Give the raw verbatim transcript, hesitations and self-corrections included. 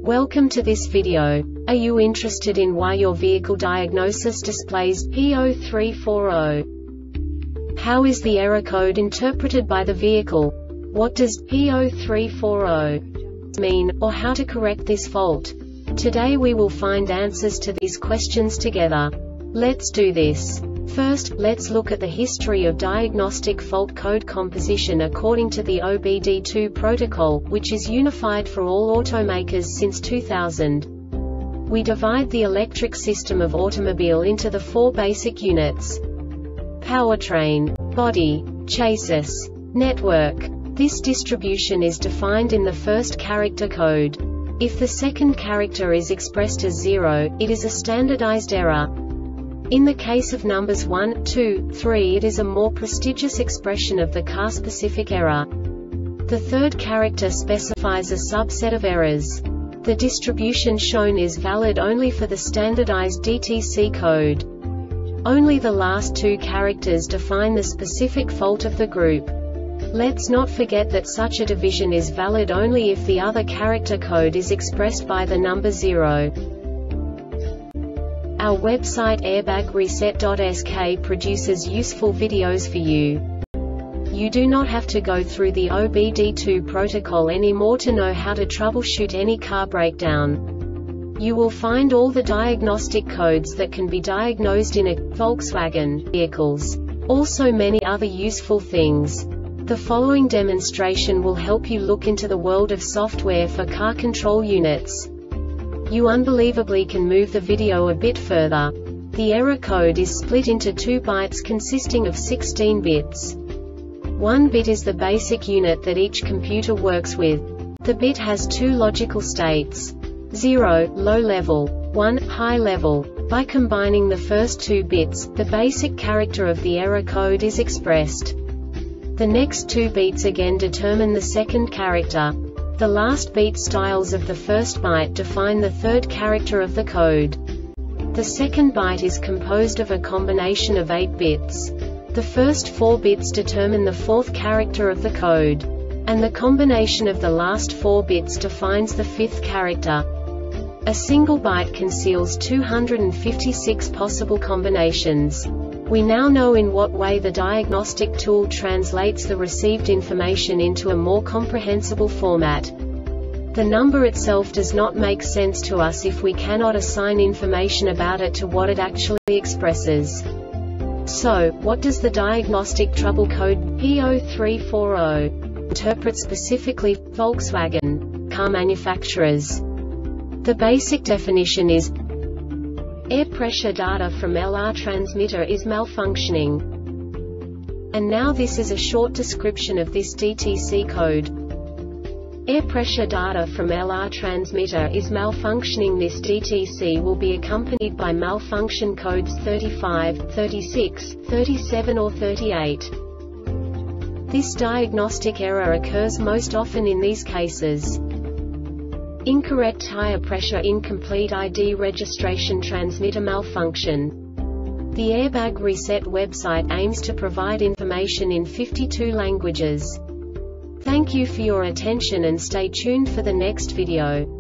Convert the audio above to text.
Welcome to this video. Are you interested in why your vehicle diagnosis displays P zero three four zero? How is the error code interpreted by the vehicle? What does P zero three four zero mean, or how to correct this fault? Today we will find answers to these questions together. Let's do this. First, let's look at the history of diagnostic fault code composition according to the O B D two protocol, which is unified for all automakers since two thousand. We divide the electric system of automobile into the four basic units: powertrain, body, chassis, network. This distribution is defined in the first character code. If the second character is expressed as zero, it is a standardized error. In the case of numbers one, two, three, it is a more prestigious expression of the car-specific error. The third character specifies a subset of errors. The distribution shown is valid only for the standardized D T C code. Only the last two characters define the specific fault of the group. Let's not forget that such a division is valid only if the other character code is expressed by the number zero. Our website airbag reset dot S K produces useful videos for you. You do not have to go through the O B D two protocol anymore to know how to troubleshoot any car breakdown. You will find all the diagnostic codes that can be diagnosed in a Volkswagen vehicles. Also many other useful things. The following demonstration will help you look into the world of software for car control units. You unbelievably can move the video a bit further. The error code is split into two bytes consisting of sixteen bits. One bit is the basic unit that each computer works with. The bit has two logical states: zero, low level, one, high level. By combining the first two bits, the basic character of the error code is expressed. The next two beats again determine the second character. The last beat styles of the first byte define the third character of the code. The second byte is composed of a combination of eight bits. The first four bits determine the fourth character of the code. And the combination of the last four bits defines the fifth character. A single byte conceals two hundred fifty-six possible combinations. We now know in what way the diagnostic tool translates the received information into a more comprehensible format. The number itself does not make sense to us if we cannot assign information about it to what it actually expresses. So, what does the diagnostic trouble code P zero three four zero interpret specifically for Volkswagen car manufacturers? The basic definition is: air pressure data from L R transmitter is malfunctioning. And now this is a short description of this D T C code. Air pressure data from L R transmitter is malfunctioning. This D T C will be accompanied by malfunction codes thirty-five, thirty-six, thirty-seven or thirty-eight. This diagnostic error occurs most often in these cases: incorrect tire pressure, incomplete I D registration, transmitter malfunction. The Airbag Reset website aims to provide information in fifty-two languages. Thank you for your attention and stay tuned for the next video.